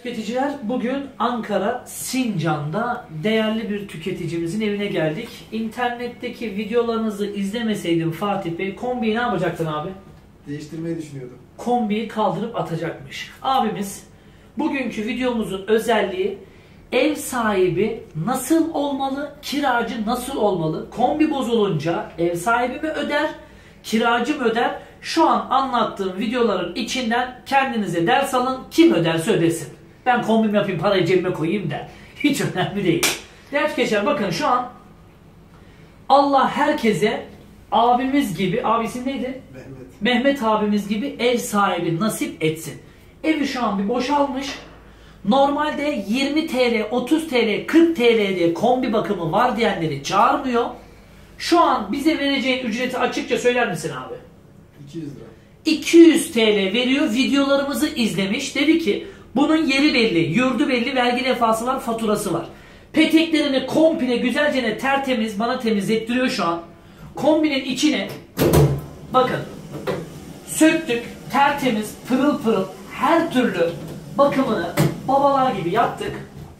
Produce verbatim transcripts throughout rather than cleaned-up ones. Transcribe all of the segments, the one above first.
Tüketiciler, bugün Ankara Sincan'da değerli bir tüketicimizin evine geldik. İnternetteki videolarınızı izlemeseydim Fatih Bey, kombiyi ne yapacaktın abi? Değiştirmeyi düşünüyordum. Kombiyi kaldırıp atacakmış. Abimiz, bugünkü videomuzun özelliği ev sahibi nasıl olmalı, kiracı nasıl olmalı? Kombi bozulunca ev sahibi mi öder, kiracı mı öder? Şu an anlattığım videoların içinden kendinize ders alın, kim öderse ödesin. Ben kombimi yapayım, parayı cebime koyayım da hiç önemli değil. Değerli geçer, bakın şu an Allah herkese abimiz gibi, abisi neydi? Mehmet. Mehmet abimiz gibi ev sahibi nasip etsin. Evi şu an bir boşalmış. Normalde yirmi TL, otuz TL, kırk TL diye kombi bakımı var diyenleri çağırmıyor. Şu an bize vereceğin ücreti açıkça söyler misin abi? iki yüz lira. iki yüz TL veriyor. Videolarımızı izlemiş. Dedi ki bunun yeri belli, yurdu belli, vergi lefası var, faturası var. Peteklerini komple güzelce tertemiz bana temizlettiriyor şu an. Kombinin içine bakın söktük, tertemiz, pırıl pırıl her türlü bakımını babalar gibi yaptık.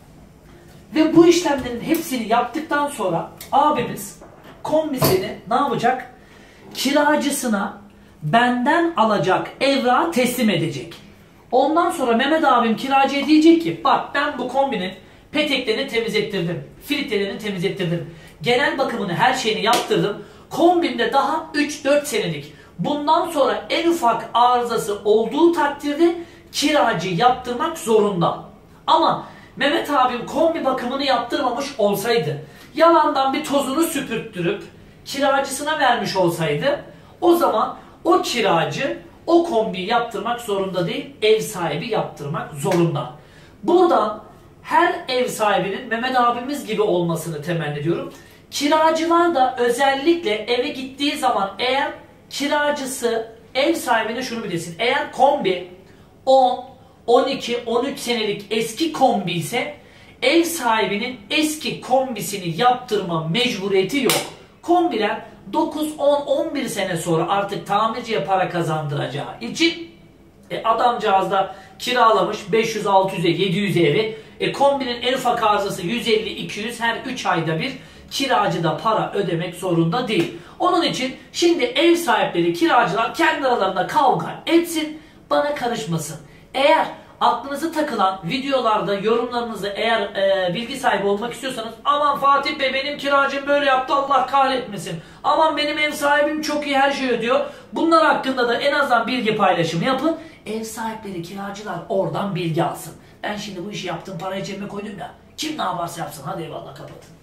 Ve bu işlemlerin hepsini yaptıktan sonra abimiz kombisini ne yapacak? Kiracısına benden alacak evrağı teslim edecek. Ondan sonra Mehmet abim kiracıya diyecek ki bak ben bu kombinin peteklerini temizlettirdim, filtrelerini temizlettirdim, genel bakımını, her şeyini yaptırdım. Kombimde daha üç dört senelik. Bundan sonra en ufak arızası olduğu takdirde kiracı yaptırmak zorunda. Ama Mehmet abim kombi bakımını yaptırmamış olsaydı, yalandan bir tozunu süpürttürüp kiracısına vermiş olsaydı, o zaman o kiracı o kombiyi yaptırmak zorunda değil, ev sahibi yaptırmak zorunda. Buradan her ev sahibinin Mehmet abimiz gibi olmasını temenni ediyorum. Kiracılar da özellikle eve gittiği zaman eğer kiracısı ev sahibine şunu bilirsin. Eğer kombi on, on iki, on üç senelik eski kombi ise ev sahibinin eski kombisini yaptırma mecburiyeti yok. Kombiler dokuz, on, on bir sene sonra artık tamirciye para kazandıracağı için e, adamcağız da kiralamış beş yüz, altı yüze, yedi yüze evi. E, kombinin en ufak arızası yüz elli, iki yüz, her üç ayda bir kiracı da para ödemek zorunda değil. Onun için şimdi ev sahipleri, kiracılar kendi aralarında kavga etsin, bana karışmasın. Eğer aklınıza takılan videolarda yorumlarınızı eğer e, bilgi sahibi olmak istiyorsanız, aman Fatih Bey benim kiracım böyle yaptı Allah kahretmesin, aman benim ev sahibim çok iyi her şeyi ödüyor, bunlar hakkında da en azından bilgi paylaşımı yapın. Ev sahipleri, kiracılar oradan bilgi alsın. Ben şimdi bu işi yaptım, parayı cebime koydum ya, kim ne yaparsa yapsın, hadi eyvallah, kapatın.